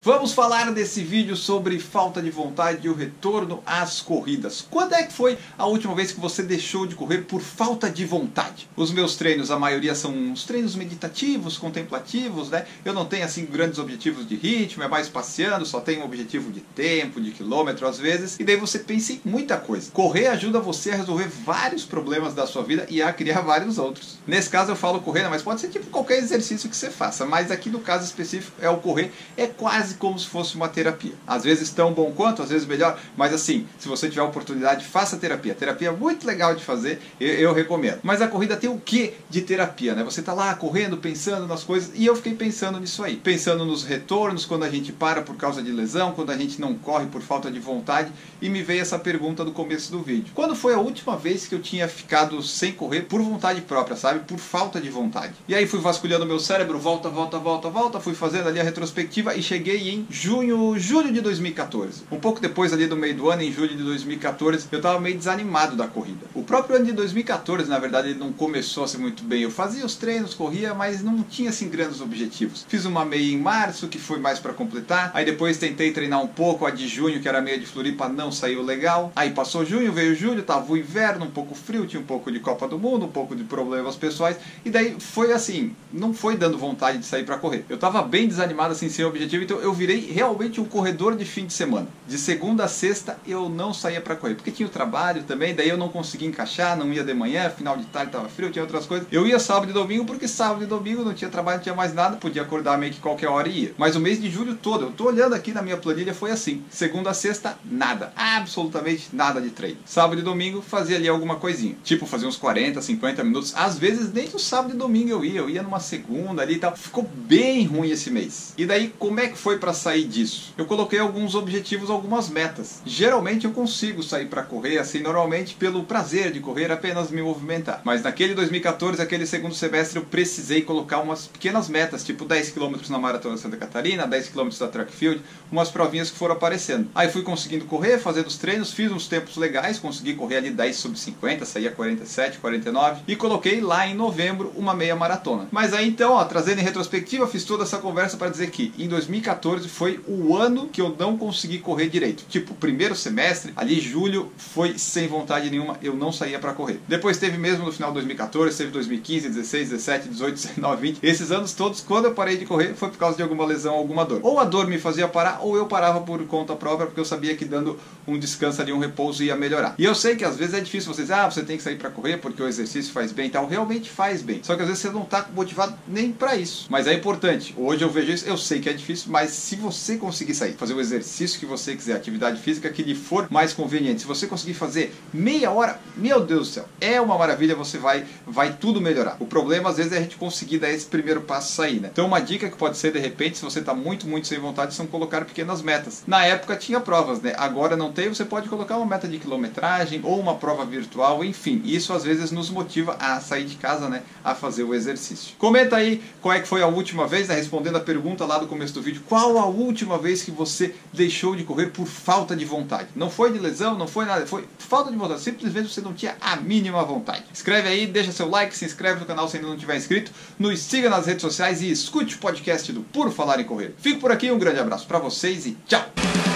Vamos falar nesse vídeo sobre falta de vontade e o retorno às corridas. Quando é que foi a última vez que você deixou de correr por falta de vontade? Os meus treinos, a maioria são uns treinos meditativos, contemplativos, né? Eu não tenho assim grandes objetivos de ritmo, é mais passeando, só tenho um objetivo de tempo, de quilômetro às vezes. E daí você pensa em muita coisa. Correr ajuda você a resolver vários problemas da sua vida e a criar vários outros. Nesse caso eu falo correr, mas pode ser tipo qualquer exercício que você faça. Mas aqui no caso específico é o correr, é quase como se fosse uma terapia. Às vezes tão bom quanto, às vezes melhor, mas assim, se você tiver a oportunidade, faça terapia. Terapia é muito legal de fazer, eu recomendo. Mas a corrida tem o que de terapia, né? Você tá lá correndo, pensando nas coisas, e eu fiquei pensando nisso aí. Pensando nos retornos, quando a gente para por causa de lesão, quando a gente não corre por falta de vontade, e me veio essa pergunta do começo do vídeo. Quando foi a última vez que eu tinha ficado sem correr por vontade própria, sabe? Por falta de vontade. E aí fui vasculhando meu cérebro, volta, fui fazendo ali a retrospectiva e cheguei em julho de 2014. Um pouco depois ali do meio do ano, em julho de 2014, eu estava meio desanimado da corrida. O próprio ano de 2014, na verdade, ele não começou assim muito bem. Eu fazia os treinos, corria, mas não tinha assim grandes objetivos. Fiz uma meia em março, que foi mais para completar. Aí depois tentei treinar um pouco a de junho, que era a meia de Floripa, não saiu legal. Aí passou junho, veio julho, tava o inverno, um pouco frio, tinha um pouco de Copa do Mundo, um pouco de problemas pessoais. E daí foi assim, não foi dando vontade de sair para correr. Eu tava bem desanimado assim, sem objetivo, então eu virei realmente um corredor de fim de semana. De segunda a sexta eu não saía para correr, porque tinha o trabalho também, daí eu não conseguia encaixar, não ia de manhã, final de tarde tava frio, tinha outras coisas. Eu ia sábado e domingo, porque sábado e domingo não tinha trabalho, não tinha mais nada, podia acordar meio que qualquer hora e ia. Mas o mês de julho todo, eu tô olhando aqui na minha planilha, foi assim. Segunda a sexta, nada. Absolutamente nada de treino. Sábado e domingo fazia ali alguma coisinha. Tipo, fazia uns 40, 50 minutos. Às vezes nem no sábado e domingo eu ia numa segunda ali e tal. Ficou bem ruim esse mês. E daí, como é que foi para sair disso? Eu coloquei alguns objetivos, algumas metas. Geralmente eu consigo sair para correr, assim, normalmente pelo prazer de correr, apenas me movimentar. Mas naquele 2014, aquele segundo semestre, eu precisei colocar umas pequenas metas, tipo 10 km na Maratona Santa Catarina, 10 km da Track Field, umas provinhas que foram aparecendo. Aí fui conseguindo correr, fazendo os treinos, fiz uns tempos legais, consegui correr ali 10 sub 50, saía 47, 49, e coloquei lá em novembro uma meia maratona. Mas aí então, ó, trazendo em retrospectiva, fiz toda essa conversa para dizer que em 2014 foi o ano que eu não consegui correr direito. Tipo, primeiro semestre, ali julho, foi sem vontade nenhuma, eu não saía para correr. Depois teve mesmo no final de 2014, teve 2015, 16, 17, 18, 19, 20. Esses anos todos, quando eu parei de correr, foi por causa de alguma lesão, alguma dor. Ou a dor me fazia parar, ou eu parava por conta própria, porque eu sabia que dando um descanso ali, um repouso ia melhorar. E eu sei que às vezes é difícil você dizer, você tem que sair para correr porque o exercício faz bem e tal. Realmente faz bem. Só que às vezes você não está motivado nem para isso. Mas é importante. Hoje eu vejo isso, eu sei que é difícil, mas se você conseguir sair, fazer o exercício que você quiser, atividade física que lhe for mais conveniente, se você conseguir fazer meia hora, meu Deus do céu, é uma maravilha, você vai tudo melhorar. O problema às vezes é a gente conseguir dar esse primeiro passo e sair, né? Então uma dica que pode ser de repente, se você está muito sem vontade, são colocar pequenas metas. Na época tinha provas, né? Agora não tem, você pode colocar uma meta de quilometragem ou uma prova virtual, enfim. Isso às vezes nos motiva a sair de casa, né? A fazer o exercício. Comenta aí qual é que foi a última vez, né? Respondendo a pergunta lá do começo do vídeo, qual a última vez que você deixou de correr por falta de vontade? Não foi de lesão, não foi nada, foi falta de vontade, simplesmente você não tinha a mínima vontade. Escreve aí, deixa seu like, se inscreve no canal se ainda não tiver inscrito, nos siga nas redes sociais e escute o podcast do Por Falar em Correr. Fico por aqui, um grande abraço para vocês e tchau!